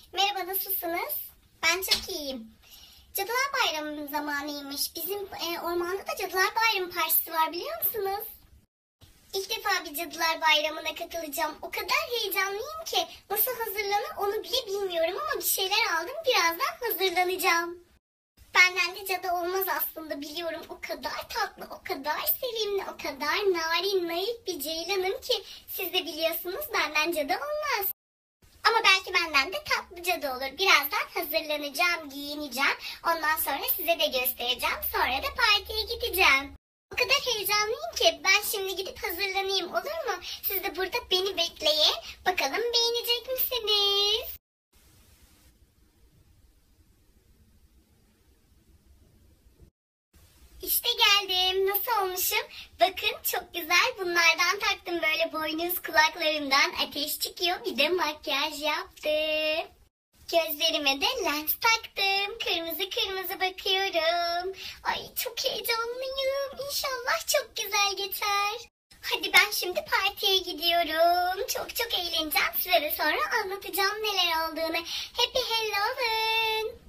Merhaba, nasılsınız? Ben çok iyiyim. Cadılar Bayramı zamanıymış. Bizim ormanda da Cadılar Bayramı partisi var, biliyor musunuz? İlk defa bir Cadılar Bayramı'na katılacağım. O kadar heyecanlıyım ki nasıl hazırlanır onu bile bilmiyorum ama bir şeyler aldım. Birazdan hazırlanacağım. Benden de cadı olmaz aslında, biliyorum. O kadar tatlı, o kadar sevimli, o kadar narin, naif bir ceylanım ki siz de biliyorsunuz benden cadı olmaz. Ama belki benden de tatlı cadı olur. Birazdan hazırlanacağım, giyineceğim. Ondan sonra size de göstereceğim. Sonra da partiye gideceğim. O kadar heyecanlıyım ki ben şimdi gidip hazırlanayım, olur mu? Siz de burada beni bekleyin. Bakalım beğenecek misiniz? İşte geldim. Nasıl olmuşum? Bakın çok güzel. Bunlardan taktım böyle boynuz kulaklarımdan. Ateş çıkıyor. Bir de makyaj yaptım. Gözlerime de lens taktım. Kırmızı kırmızı bakıyorum. Ay çok heyecanlıyım. İnşallah çok güzel geçer. Hadi ben şimdi partiye gidiyorum. Çok çok eğleneceğim. Size de sonra anlatacağım neler olduğunu. Happy Halloween.